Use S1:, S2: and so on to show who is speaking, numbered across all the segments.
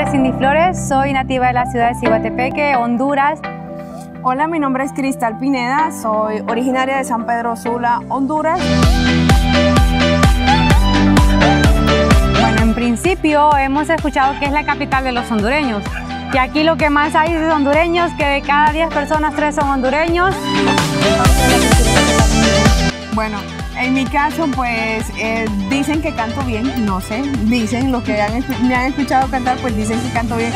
S1: Cindy Flores, soy nativa de la ciudad de Ciguatepeque, Honduras.
S2: Hola, mi nombre es Cristal Pineda, soy originaria de San Pedro Sula, Honduras.
S1: Bueno, en principio hemos escuchado que es la capital de los hondureños, que aquí lo que más hay es hondureños, que de cada 10 personas 3 son hondureños.
S2: Bueno, en mi caso, pues dicen que canto bien, no sé, dicen los que me han escuchado cantar, pues dicen que canto bien.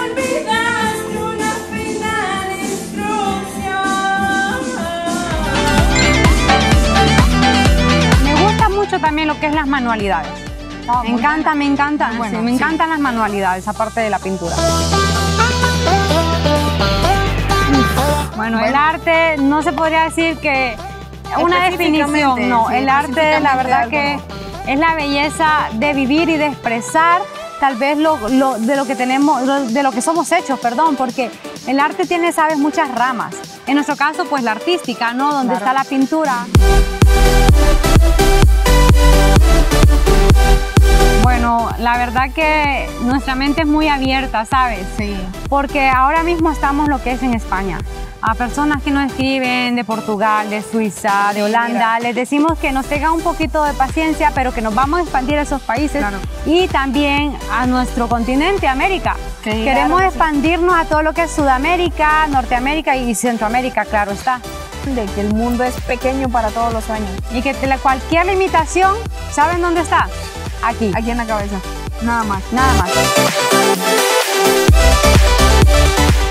S1: Me gusta mucho también lo que es las manualidades. Me encantan, bueno, sí, me encantan las manualidades, aparte de la pintura. Bueno, el arte no se podría decir que una definición, no, el arte la verdad que es la belleza de vivir y de expresar tal vez de lo que tenemos, de lo que somos hechos, perdón, porque el arte tiene, sabes, muchas ramas. En nuestro caso, pues la artística, ¿no? Donde está la pintura. Bueno, la verdad que nuestra mente es muy abierta, ¿sabes?
S2: Sí.
S1: Porque ahora mismo estamos lo que es en España. A personas que nos escriben de Portugal, de Suiza, de Holanda, les decimos que nos tengan un poquito de paciencia, pero que nos vamos a expandir a esos países y también a nuestro continente, América. Sí, queremos expandirnos a todo lo que es Sudamérica, Norteamérica y Centroamérica, claro está.
S2: De que el mundo es pequeño para todos los sueños.
S1: Y que cualquier limitación, ¿saben dónde está? Aquí.
S2: Aquí en la cabeza. Nada más.
S1: Nada más.